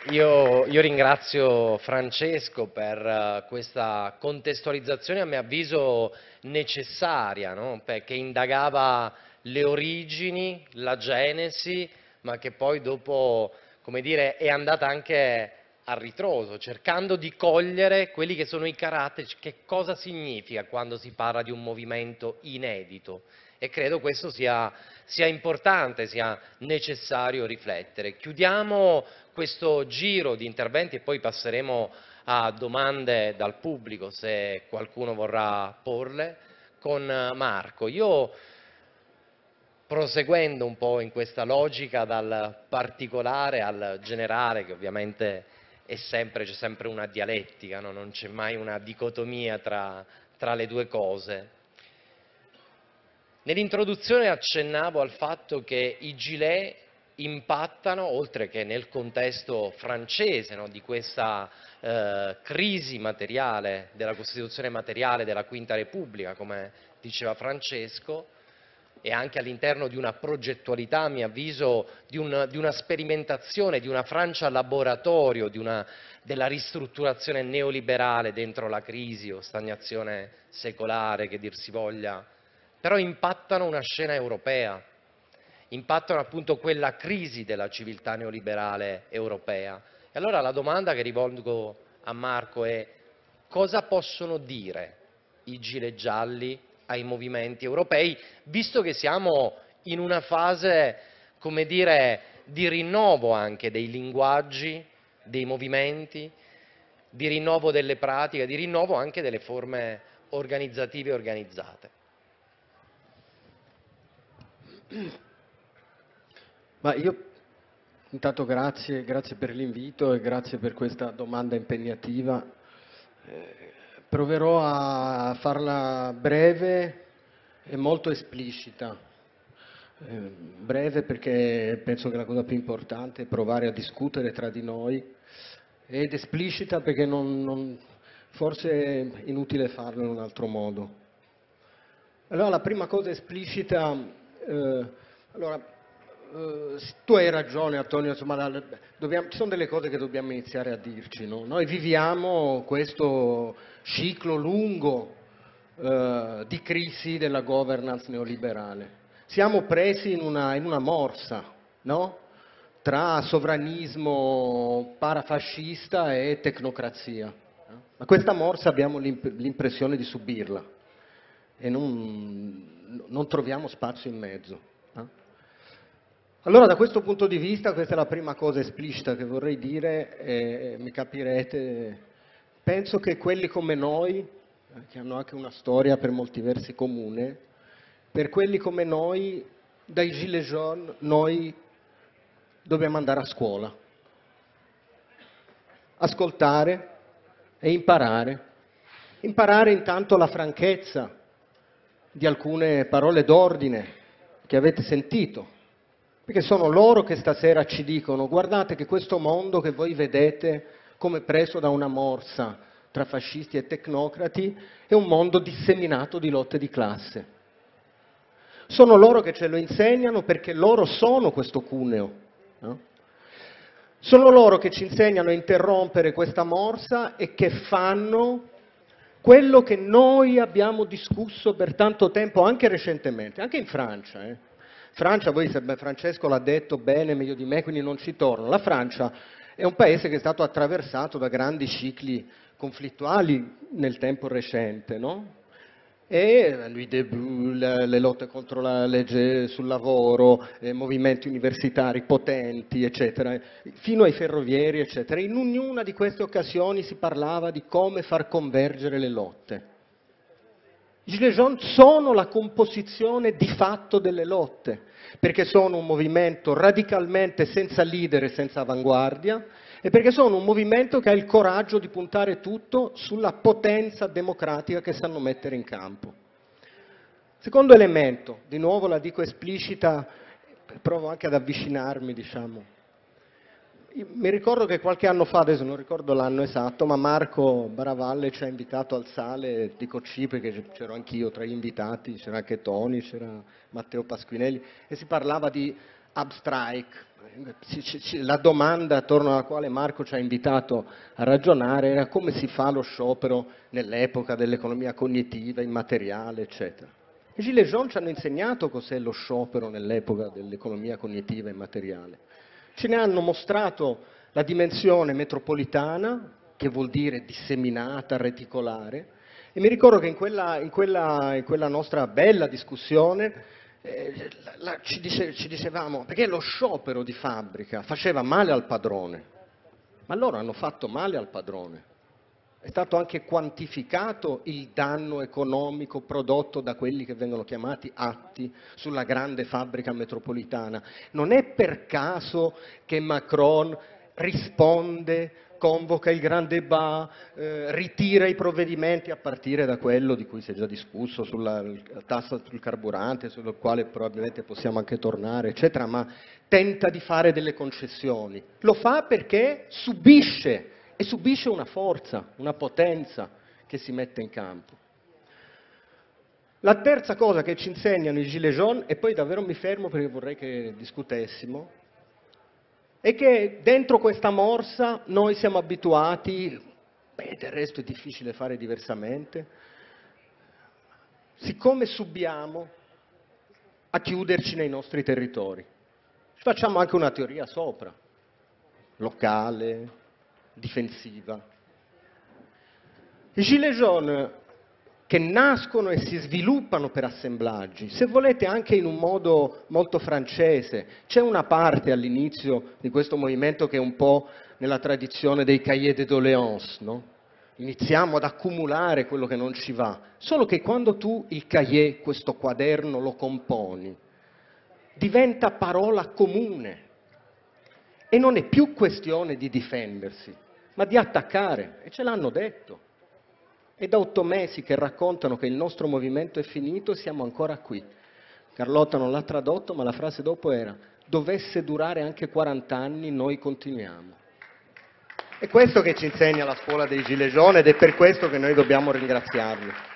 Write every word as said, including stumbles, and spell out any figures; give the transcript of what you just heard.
Io, io ringrazio Francesco per eh, questa contestualizzazione a mio avviso necessaria, no? Perché indagava le origini, la genesi, ma che poi dopo, come dire, è andata anche a ritroso, cercando di cogliere quelli che sono i caratteri, che cosa significa quando si parla di un movimento inedito. E credo questo sia, sia importante, sia necessario riflettere. Chiudiamo questo giro di interventi e poi passeremo a domande dal pubblico, se qualcuno vorrà porle, con Marco. Io, proseguendo un po' in questa logica dal particolare al generale, che ovviamente è sempre, c'è sempre una dialettica, no? Non c'è mai una dicotomia tra, tra le due cose. Nell'introduzione accennavo al fatto che i gilet impattano, oltre che nel contesto francese, no, di questa eh, crisi materiale, della Costituzione materiale della Quinta Repubblica, come diceva Francesco, e anche all'interno di una progettualità, a mio avviso, di, un, di una sperimentazione, di una Francia laboratorio, di una, della ristrutturazione neoliberale dentro la crisi o stagnazione secolare, che dir si voglia, però impattano una scena europea, impattano appunto quella crisi della civiltà neoliberale europea. E allora la domanda che rivolgo a Marco è: cosa possono dire i gilet gialli ai movimenti europei, visto che siamo in una fase, come dire, di rinnovo anche dei linguaggi, dei movimenti, di rinnovo delle pratiche, di rinnovo anche delle forme organizzative e organizzate? Ma io intanto grazie, grazie per l'invito e grazie per questa domanda impegnativa. Eh, proverò a farla breve e molto esplicita. Eh, breve perché penso che la cosa più importante è provare a discutere tra di noi, ed esplicita perché non, non- forse è inutile farlo in un altro modo. Allora, la prima cosa esplicita, eh, allora, eh, tu hai ragione Antonio, insomma, la- dobbiamo- ci sono delle cose che dobbiamo iniziare a dirci, no? Noi viviamo questo ciclo lungo eh, di crisi della governance neoliberale. Siamo presi in una, in una morsa, no? Tra sovranismo parafascista e tecnocrazia. No? Ma questa morsa abbiamo l'imp- l'impressione di subirla e non, non troviamo spazio in mezzo. No? Allora, da questo punto di vista, questa è la prima cosa esplicita che vorrei dire, e mi capirete. Penso che quelli come noi, eh, che hanno anche una storia per molti versi comune, per quelli come noi, dai Gilets jaunes, noi dobbiamo andare a scuola, ascoltare e imparare. Imparare intanto la franchezza di alcune parole d'ordine che avete sentito, perché sono loro che stasera ci dicono: guardate che questo mondo che voi vedete come preso da una morsa tra fascisti e tecnocrati è un mondo disseminato di lotte di classe. Sono loro che ce lo insegnano perché loro sono questo cuneo. No? Sono loro che ci insegnano a interrompere questa morsa e che fanno quello che noi abbiamo discusso per tanto tempo, anche recentemente, anche in Francia. Eh. Francia, voi, Francesco l'ha detto bene, meglio di me, quindi non ci torno. La Francia è un paese che è stato attraversato da grandi cicli conflittuali nel tempo recente, no? E Louis Debout, le, le lotte contro la legge sul lavoro, eh, movimenti universitari potenti, eccetera, fino ai ferrovieri, eccetera. In ognuna di queste occasioni si parlava di come far convergere le lotte. I Gilets jaunes sono la composizione di fatto delle lotte, perché sono un movimento radicalmente senza leader e senza avanguardia, e perché sono un movimento che ha il coraggio di puntare tutto sulla potenza democratica che sanno mettere in campo. Secondo elemento, di nuovo la dico esplicita, provo anche ad avvicinarmi, diciamo. Io mi ricordo che qualche anno fa, adesso non ricordo l'anno esatto, ma Marco Baravalle ci ha invitato al Sale, dico ci perché c'ero anch'io tra gli invitati, c'era anche Toni, c'era Matteo Pasquinelli, e si parlava di Abstrike. La domanda attorno alla quale Marco ci ha invitato a ragionare era come si fa lo sciopero nell'epoca dell'economia cognitiva, immateriale, eccetera. I Gilets jaunes ci hanno insegnato cos'è lo sciopero nell'epoca dell'economia cognitiva e immateriale. Ce ne hanno mostrato la dimensione metropolitana, che vuol dire disseminata, reticolare, e mi ricordo che in quella, in quella, in quella nostra bella discussione eh, la, la, ci, dice, ci dicevamo, perché lo sciopero di fabbrica faceva male al padrone, ma loro hanno fatto male al padrone. È stato anche quantificato il danno economico prodotto da quelli che vengono chiamati atti sulla grande fabbrica metropolitana. Non è per caso che Macron risponde, convoca il Grand Débat, eh, ritira i provvedimenti a partire da quello di cui si è già discusso, sulla tassa sul carburante, sul quale probabilmente possiamo anche tornare, eccetera, ma tenta di fare delle concessioni. Lo fa perché subisce, e subisce una forza, una potenza che si mette in campo. La terza cosa che ci insegnano i Gilets jaunes, e poi davvero mi fermo perché vorrei che discutessimo, è che dentro questa morsa noi siamo abituati, beh, del resto è difficile fare diversamente, siccome subiamo, a chiuderci nei nostri territori. Ci facciamo anche una teoria sopra, locale, difensiva. I Gilets jaunes che nascono e si sviluppano per assemblaggi, se volete anche in un modo molto francese. C'è una parte all'inizio di questo movimento che è un po' nella tradizione dei cahiers de doléances, no? Iniziamo ad accumulare quello che non ci va, solo che quando tu il cahier, questo quaderno, lo componi, diventa parola comune e non è più questione di difendersi, ma di attaccare, e ce l'hanno detto. È da otto mesi che raccontano che il nostro movimento è finito e siamo ancora qui. Carlotta non l'ha tradotto, ma la frase dopo era: dovesse durare anche quaranta anni, noi continuiamo. È questo che ci insegna la scuola dei Gilets jaunes ed è per questo che noi dobbiamo ringraziarli.